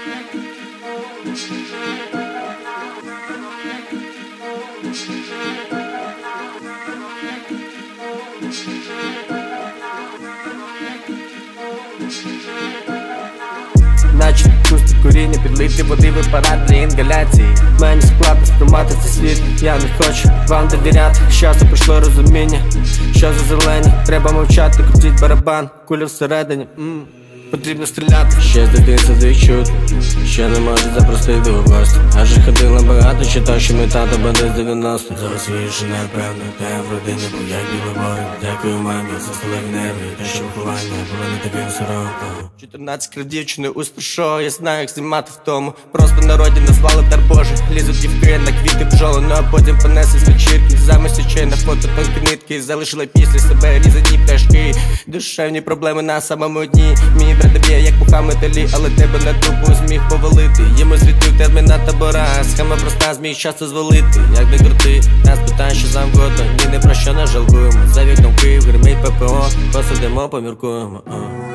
Наче кусти коріння, підлити води в апарат для інгаляції. Мені складно сприймати цей світ, я не хочу вам довіряти. З часом прийшло розуміння, що за зелені. Треба мовчати, крутіть барабан, куля всередині, потрібно стріляти. Ще з дитинства чути, ще не може запросити у гості. Адже ходила багато, читав, що ми тата буде з 90-х. Зараз вірше, напевно, те в родині був як білобой. Дякую мамі за сталеві нерви, те, що виховання було не таким суровим. 14 крив дівчини у спешо, я знаю, як знімати в тому. Просто народі назвали дар Божий. Лізуть дівки на квіти бджоли, ну а потім понесли з вечірки. Замість очей на фото тонкі нитки, залишили після себе різані пташки. Душевні проблеми на самому дні. Мій брат б'є, як муха металі, але тебе на дубу зміг повалити. Йому світив терміна табора, схема проста, зміг часто звалити. Як не крути, нас питань, що завгодно, ні не про що не жалкуємо. За вікном Київ, гримить ППО, посидимо, поміркуємо.